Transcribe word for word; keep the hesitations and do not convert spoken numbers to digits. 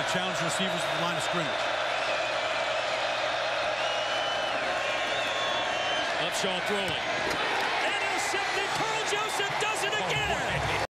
challenge receivers at the line of scrimmage. Upshaw throwing.